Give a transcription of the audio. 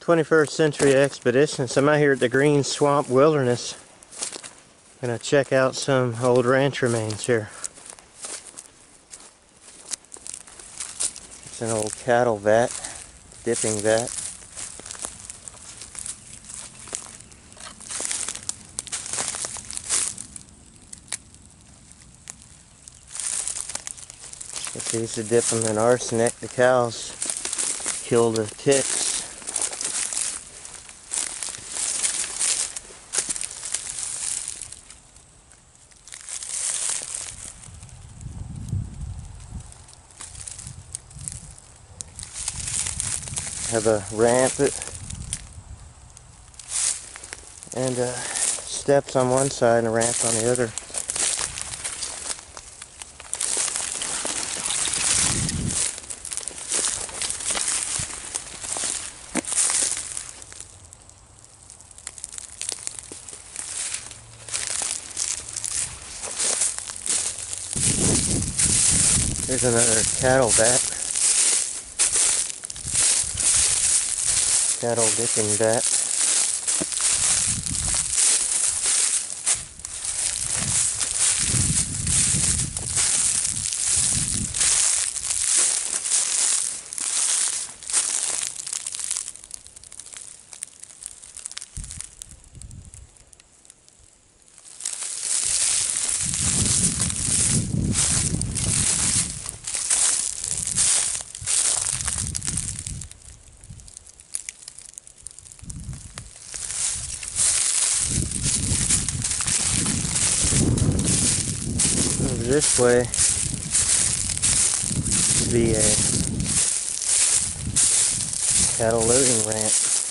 21st Century Expedition. So I'm out here at the Green Swamp Wilderness. Gonna check out some old ranch remains here. It's an old cattle vat, dipping vat. They used to dip them in arsenic. The cows kill the ticks. Have a ramp and steps on one side and a ramp on the other. Here's another cattle vat. Cattle dipping vat. This way to be a cattle loading ramp.